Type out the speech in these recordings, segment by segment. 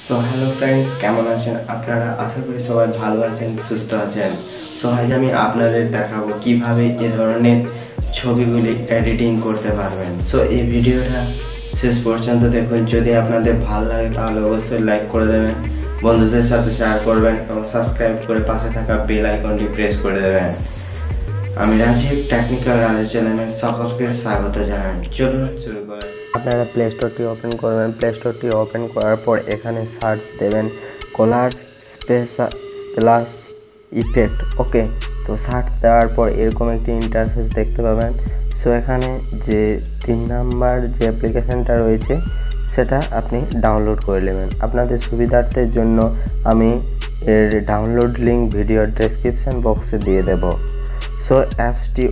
So hello friends, কেমন আছেন আপনারা? আশা করি সবাই ভালো আছেন, সুস্থ আছেন। সো আজ আমি আপনাদের দেখাবো কিভাবে এই ধরনের ছবিগুলি এডিটিং করতে পারবেন। সো এই ভিডিওটা শেষ পর্যন্ত দেখুন। যদি আপনাদের ভালো লাগে তাহলে অবশ্যই লাইক করে দেবেন, বন্ধুদের সাথে শেয়ার করবেন এবং সাবস্ক্রাইব করে পাশে থাকা বেল আইকনটি প্রেস করে দেবেন। আমি রাজীব, টেকনিক্যাল রাজু চ্যানেলে সকলকে স্বাগত জানাই। চলুন শুরু করেন। আপনারা প্লে স্টোরটি ওপেন করবেন। প্লে স্টোরটি ওপেন করার পর এখানে সার্চ দেবেন কোলার্স প্লাস ইফেক্ট। ওকে, তো সার্চ দেওয়ার পর এরকম একটি ইন্টারফেস দেখতে পাবেন। সো এখানে যে 3 নাম্বার যে অ্যাপ্লিকেশনটা রয়েছে সেটা আপনি ডাউনলোড করে নেবেন। আপনাদের সুবিধার্থের জন্য আমি এর ডাউনলোড লিঙ্ক ভিডিও ডেসক্রিপশন বক্সে দিয়ে দেব। সো অ্যাপসটি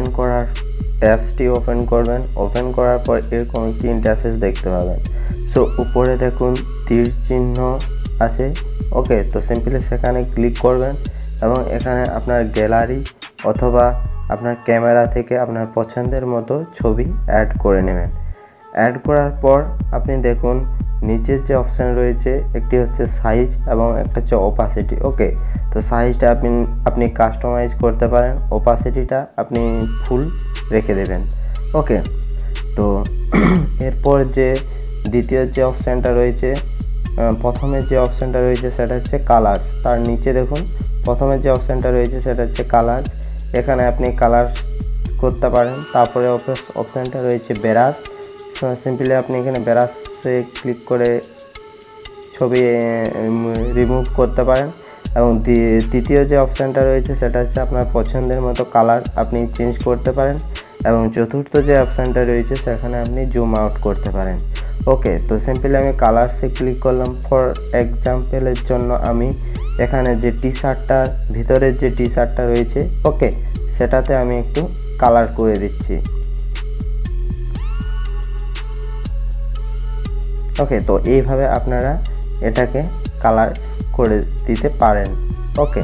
ওপেন করবেন। ওপেন করার পর এরকম একটি ইন্টারফেস দেখতে পাবেন। সো উপরে দেখুন তীর চিহ্ন আছে। ওকে, তো সিম্পলি সেখানে ক্লিক করবেন এবং এখানে আপনার গ্যালারি অথবা আপনার ক্যামেরা থেকে আপনার পছন্দের মতো ছবি অ্যাড করে নেবেন। অ্যাড করার পর আপনি দেখুন নিচের যে অপশান রয়েছে একটি হচ্ছে সাইজ এবং একটা হচ্ছে অপাসিটি। ওকে, তো সাইজটা আপনি কাস্টমাইজ করতে পারেন, অপাসিটিটা আপনি ফুল রেখে দেবেন। ওকে, তো এরপর যে দ্বিতীয় যে অপশানটা রয়েছে, প্রথমে যে অপশানটা রয়েছে সেটা হচ্ছে কালার্স। তার নিচে দেখুন প্রথমে যে অপশানটা রয়েছে সেটা হচ্ছে কালার্স। এখানে আপনি কালার করতে পারেন। তারপরে অপশানটা রয়েছে ব্রাশ। সিম্পলি আপনি এখানে ব্রাশে ক্লিক করে ছবি রিমুভ করতে পারেন। এবং তৃতীয় যে অপশানটা রয়েছে সেটা হচ্ছে আপনার পছন্দের মতো কালার আপনি চেঞ্জ করতে পারেন। এবং চতুর্থ যে অপশানটা রয়েছে সেখানে আপনি জুম আউট করতে পারেন। ওকে, তো সিম্পলি আমি কালারসে ক্লিক করলাম। ফর এক্সাম্পলের জন্য আমি এখানে যে টি শার্টটার ভিতরের যে টি শার্টটা রয়েছে, ওকে, সেটাতে আমি একটু কালার করে দিচ্ছি। ওকে, তো এইভাবে আপনারা এটাকে কালার করে দিতে পারেন। ওকে,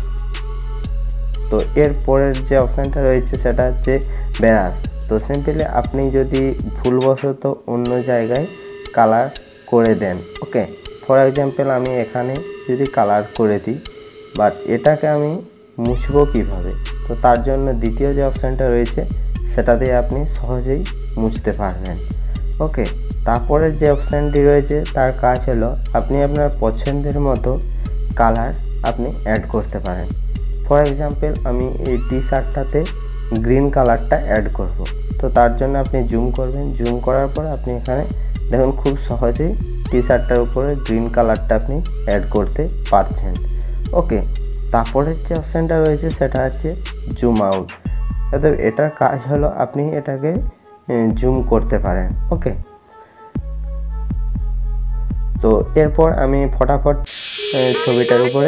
তো এরপরের যে অপশানটা রয়েছে সেটা হচ্ছে ব্রাশ। তো সিম্পলি আপনি যদি ভুলবশত অন্য জায়গায় কালার করে দেন, ওকে, ফর এক্সাম্পল আমি এখানে যদি কালার করে দিই, বাট এটাকে আমি মুছবো কিভাবে? তো তার জন্য দ্বিতীয় যে অপশানটা রয়েছে সেটা দিয়ে আপনি সহজেই মুছতে পারবেন। ওকে, তারপরের যে অপশানটি রয়েছে তার কাজ হলো আপনি আপনার পছন্দের মতো কালার আপনি অ্যাড করতে পারেন। ফর এক্সাম্পল আমি এই টি শার্টটাতে গ্রিন কালারটা অ্যাড করব। তো তার জন্য আপনি জুম করবেন। জুম করার পর আপনি এখানে দেখুন খুব সহজেই টি শার্টটার উপরে গ্রিন কালারটা আপনি অ্যাড করতে পারছেন। ওকে, তারপরের যে অপশানটা রয়েছে সেটা হচ্ছে জুম আউট। অর্থাৎ এটার কাজ হলো আপনি এটাকে জুম করতে পারেন। ওকে, তো এরপর আমি ফটাফট ছবিটার উপরে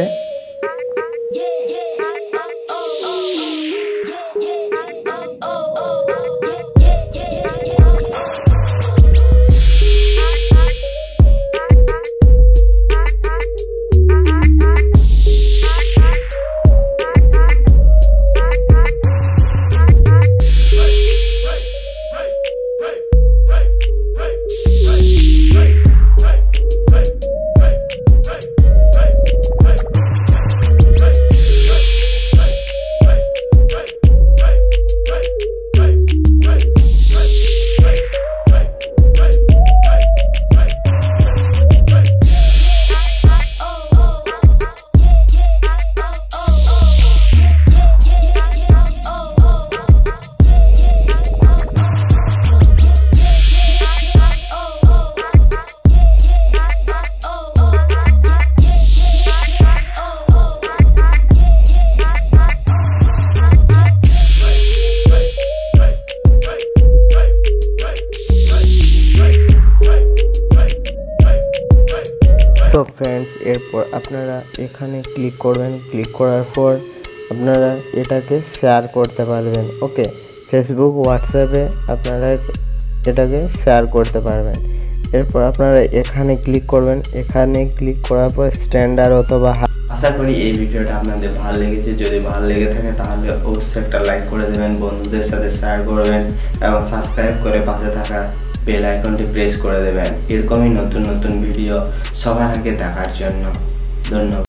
তো ফ্রেন্ডস, এরপর আপনারা এখানে ক্লিক করবেন। ক্লিক করার পর আপনারা এটাকে শেয়ার করতে পারবেন। ওকে, ফেসবুক, হোয়াটসঅ্যাপে আপনারা এটাকে শেয়ার করতে পারবেন। এরপর আপনারা এখানে ক্লিক করবেন। এখানে ক্লিক করার পর স্ট্যান্ডার্ড অথবা আশা করি এই ভিডিওটা আপনাদের ভালো লেগেছে। যদি ভালো লেগে থাকে তাহলে অবশ্যই একটা লাইক করে দেবেন, বন্ধুদের সাথে শেয়ার করবেন এবং সাবস্ক্রাইব করে পাশে থাকা বেল আইকনটি প্রেস করে দেবেন এরকমই নতুন নতুন ভিডিও সবার আগে দেখার জন্য। ধন্যবাদ।